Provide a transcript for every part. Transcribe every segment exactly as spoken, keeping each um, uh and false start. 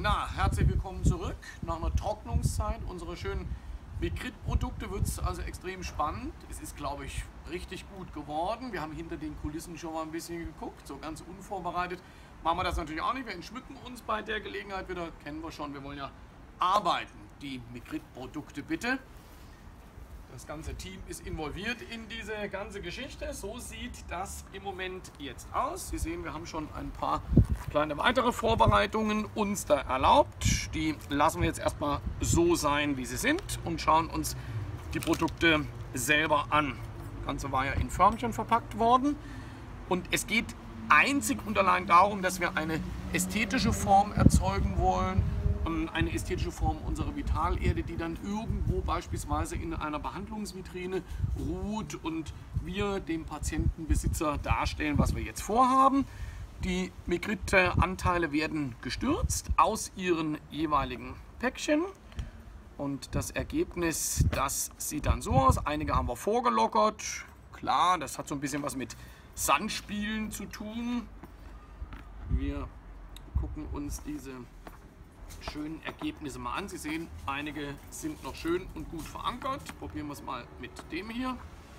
Na, herzlich willkommen zurück nach einer Trocknungszeit unserer schönen Mikrit-Produkte. Wird es also extrem spannend. Es ist, glaube ich, richtig gut geworden. Wir haben hinter den Kulissen schon mal ein bisschen geguckt, so ganz unvorbereitet. Machen wir das natürlich auch nicht. Wir entschmücken uns bei der Gelegenheit wieder. Kennen wir schon, wir wollen ja arbeiten. Die Mikrit-Produkte bitte. Das ganze Team ist involviert in diese ganze Geschichte. So sieht das im Moment jetzt aus. Sie sehen, wir haben schon ein paar kleine weitere Vorbereitungen uns da erlaubt. Die lassen wir jetzt erstmal so sein, wie sie sind und schauen uns die Produkte selber an. Das Ganze war ja in Förmchen verpackt worden. Und es geht einzig und allein darum, dass wir eine ästhetische Form erzeugen wollen. Eine ästhetische Form unserer Vitalerde, die dann irgendwo beispielsweise in einer Behandlungsvitrine ruht und wir dem Patientenbesitzer darstellen, was wir jetzt vorhaben. Die Mikrit-Anteile werden gestürzt aus ihren jeweiligen Päckchen und das Ergebnis, das sieht dann so aus. Einige haben wir vorgelockert. Klar, das hat so ein bisschen was mit Sandspielen zu tun. Wir gucken uns diese schönen Ergebnisse mal an. Sie sehen, einige sind noch schön und gut verankert. Probieren wir es mal mit dem hier.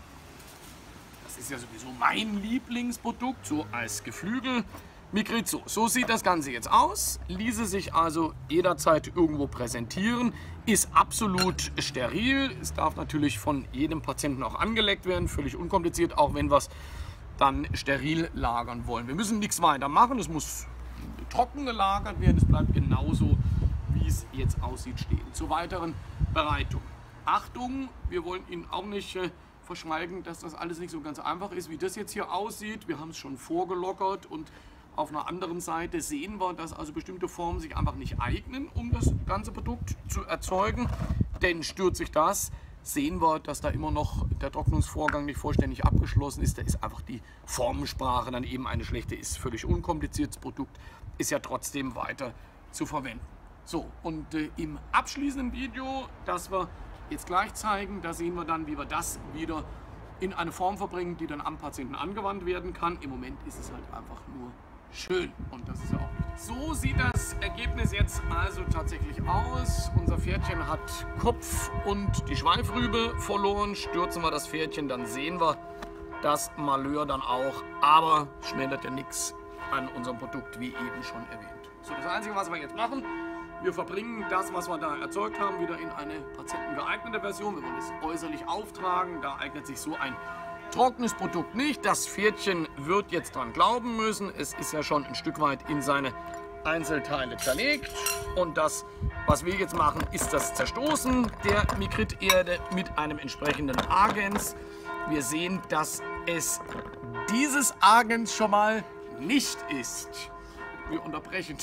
Das ist ja sowieso mein Lieblingsprodukt, so als Geflügel. Mikrit, so, so sieht das Ganze jetzt aus. Ließe sich also jederzeit irgendwo präsentieren. Ist absolut steril. Es darf natürlich von jedem Patienten auch angeleckt werden. Völlig unkompliziert, auch wenn wir es dann steril lagern wollen. Wir müssen nichts weiter machen. Es muss trocken gelagert werden. Es bleibt genauso, wie es jetzt aussieht, stehen. Zur weiteren Bereitung. Achtung, wir wollen Ihnen auch nicht äh, verschweigen, dass das alles nicht so ganz einfach ist, wie das jetzt hier aussieht. Wir haben es schon vorgelockert und auf einer anderen Seite sehen wir, dass also bestimmte Formen sich einfach nicht eignen, um das ganze Produkt zu erzeugen. Denn stört sich das, sehen wir, dass da immer noch der Trocknungsvorgang nicht vollständig abgeschlossen ist. Da ist einfach die Formensprache dann eben eine schlechte, ist völlig unkompliziertes Produkt, ist ja trotzdem weiter zu verwenden. So, und äh, im abschließenden Video, das wir jetzt gleich zeigen, da sehen wir dann, wie wir das wieder in eine Form verbringen, die dann am Patienten angewandt werden kann. Im Moment ist es halt einfach nur schön und das ist ja auch wichtig. So sieht das Ergebnis jetzt also tatsächlich aus. Unser Pferdchen hat Kopf und die Schweifrübe verloren. Stürzen wir das Pferdchen, dann sehen wir das Malheur dann auch, aber schmälert ja nichts an unserem Produkt, wie eben schon erwähnt. So, das Einzige, was wir jetzt machen, wir verbringen das, was wir da erzeugt haben, wieder in eine patientengeeignete Version. Wir wollen es äußerlich auftragen, da eignet sich so ein trockenes Produkt nicht. Das Pferdchen wird jetzt dran glauben müssen. Es ist ja schon ein Stück weit in seine Einzelteile zerlegt. Und das, was wir jetzt machen, ist das Zerstoßen der Mikrit-Erde mit einem entsprechenden Agens. Wir sehen, dass es dieses Agens schon mal nicht ist. Wir unterbrechen.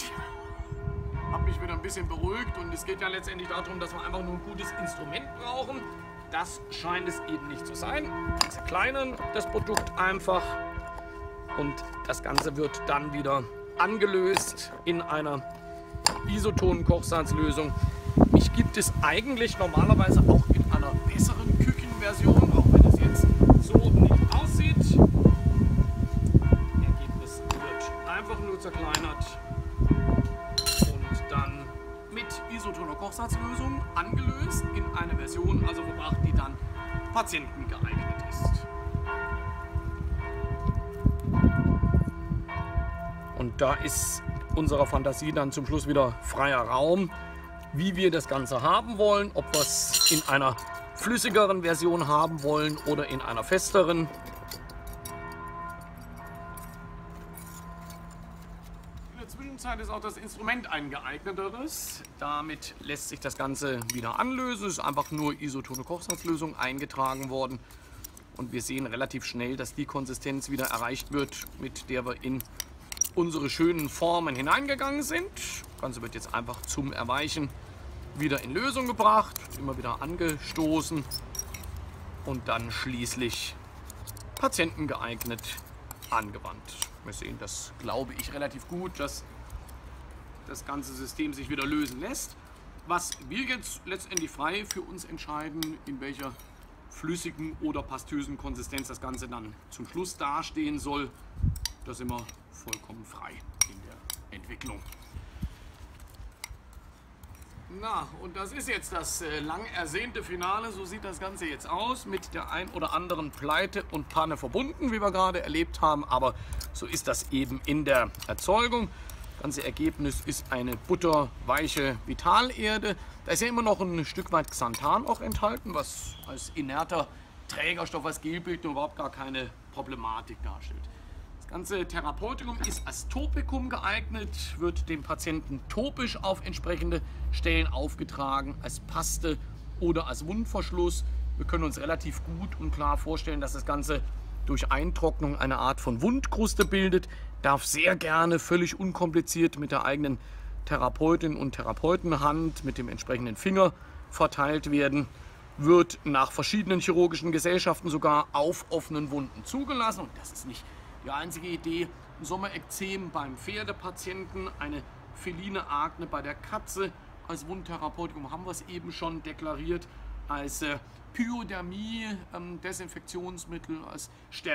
Ich habe mich wieder ein bisschen beruhigt und es geht ja letztendlich darum, dass wir einfach nur ein gutes Instrument brauchen. Das scheint es eben nicht zu sein. Wir zerkleinern das Produkt einfach und das Ganze wird dann wieder angelöst in einer Isotonen-Kochsalzlösung. Mich gibt es eigentlich normalerweise auch in einer besseren Küchenversion, auch wenn es jetzt so nicht aussieht. Ergebnis wird einfach nur zerkleinert und dann mit Isotoner Kochsalzlösung angelöst in eine Version, also gebracht, die dann patientengeeignet ist. Und da ist unserer Fantasie dann zum Schluss wieder freier Raum, wie wir das Ganze haben wollen, ob wir es in einer flüssigeren Version haben wollen oder in einer festeren. In der Zwischenzeit ist auch das Instrument ein geeigneteres. Damit lässt sich das Ganze wieder anlösen. Es ist einfach nur Isotone Kochsalzlösung eingetragen worden. Und wir sehen relativ schnell, dass die Konsistenz wieder erreicht wird, mit der wir in unsere schönen Formen hineingegangen sind. Das Ganze wird jetzt einfach zum Erweichen wieder in Lösung gebracht, immer wieder angestoßen und dann schließlich patientengeeignet angewandt. Wir sehen das, glaube ich, relativ gut, dass das ganze System sich wieder lösen lässt. Was wir jetzt letztendlich frei für uns entscheiden, in welcher flüssigen oder pastösen Konsistenz das Ganze dann zum Schluss dastehen soll, da sind wir vollkommen frei in der Entwicklung. Na, und das ist jetzt das äh, lang ersehnte Finale. So sieht das Ganze jetzt aus. Mit der ein oder anderen Pleite und Panne verbunden, wie wir gerade erlebt haben. Aber so ist das eben in der Erzeugung. Das ganze Ergebnis ist eine butterweiche Vitalerde. Da ist ja immer noch ein Stück weit Xanthan auch enthalten, was als inerter Trägerstoff, als Gelbildung überhaupt gar keine Problematik darstellt. Das ganze Therapeutikum ist als Topikum geeignet, wird dem Patienten topisch auf entsprechende Stellen aufgetragen, als Paste oder als Wundverschluss. Wir können uns relativ gut und klar vorstellen, dass das Ganze durch Eintrocknung eine Art von Wundkruste bildet. Darf sehr gerne völlig unkompliziert mit der eigenen Therapeutin und Therapeutenhand, mit dem entsprechenden Finger verteilt werden. Wird nach verschiedenen chirurgischen Gesellschaften sogar auf offenen Wunden zugelassen. Und das ist nicht die einzige Idee. Ein Sommerekzem beim Pferdepatienten, eine feline Akne bei der Katze. Als Wundtherapeutikum haben wir es eben schon deklariert. Als äh, Pyodermie, ähm, Desinfektionsmittel, als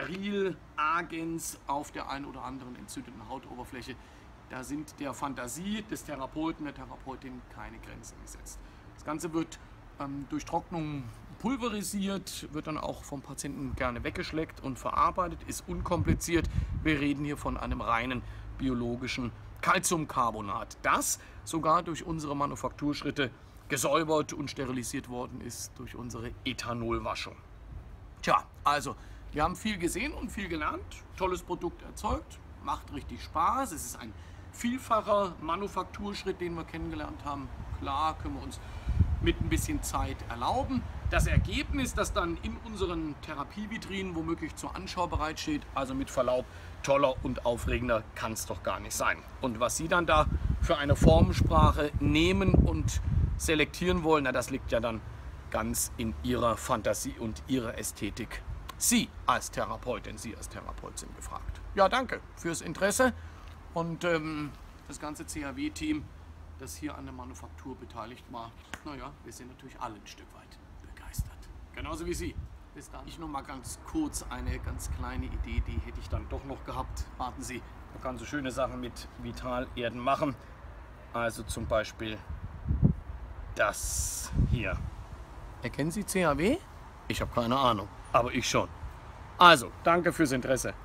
Steril-Agens auf der einen oder anderen entzündeten Hautoberfläche. Da sind der Fantasie des Therapeuten, der Therapeutin keine Grenzen gesetzt. Das Ganze wird ähm, durch Trocknung pulverisiert, wird dann auch vom Patienten gerne weggeschleckt und verarbeitet, ist unkompliziert. Wir reden hier von einem reinen biologischen Calciumcarbonat, das sogar durch unsere Manufakturschritte gesäubert und sterilisiert worden ist durch unsere Ethanolwaschung. Tja, also wir haben viel gesehen und viel gelernt, tolles Produkt erzeugt, macht richtig Spaß, es ist ein vielfacher Manufakturschritt, den wir kennengelernt haben. Klar können wir uns mit ein bisschen Zeit erlauben. Das Ergebnis, das dann in unseren Therapievitrinen womöglich zur Anschau bereitsteht, also mit Verlaub, toller und aufregender kann es doch gar nicht sein. Und was Sie dann da für eine Formensprache nehmen und selektieren wollen, na, das liegt ja dann ganz in Ihrer Fantasie und Ihrer Ästhetik. Sie als Therapeutin, Sie als Therapeut sind gefragt. Ja, danke fürs Interesse und ähm, das ganze C H W-Team, das hier an der Manufaktur beteiligt war. Naja, wir sind natürlich alle ein Stück weit begeistert. Genauso wie Sie. Bis dann. Ich noch mal ganz kurz eine ganz kleine Idee, die hätte ich dann doch noch gehabt. Warten Sie, man kann so schöne Sachen mit Vitalerden machen. Also zum Beispiel das hier. Erkennen Sie C H W? Ich habe keine Ahnung, aber ich schon. Also, danke fürs Interesse.